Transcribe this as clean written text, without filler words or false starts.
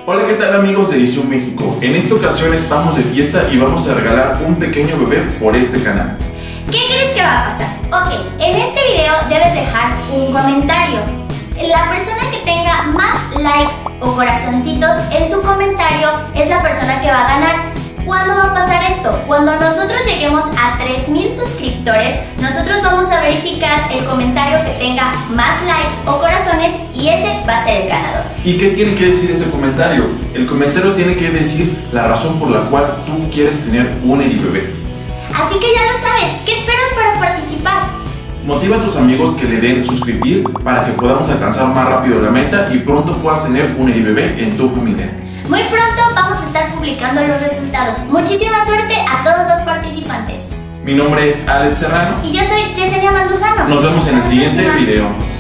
Hola, ¿qué tal amigos de Edición México? En esta ocasión estamos de fiesta y vamos a regalar un pequeño bebé por este canal. ¿Qué crees que va a pasar? Ok, en este video debes dejar un comentario. La persona que tenga más likes o corazoncitos en su comentario es la persona que va a ganar. ¿Cuándo va a pasar esto? Cuando nosotros lleguemos a 3000 suscriptores, nosotros vamos a verificar el comentario que tenga más likes o corazones y ese va a ser el ganador. ¿Y qué tiene que decir este comentario? El comentario tiene que decir la razón por la cual tú quieres tener un bebé. Así que ya lo sabes, ¿qué esperas para participar? Motiva a tus amigos que le den suscribir para que podamos alcanzar más rápido la meta y pronto puedas tener un bebé en tu familia. Muy pronto vamos a estar publicando los resultados. Muchísima suerte a todos los participantes. Mi nombre es Alex Serrano. Y yo soy Yesenia Mandujano. Nos vemos en el siguiente video.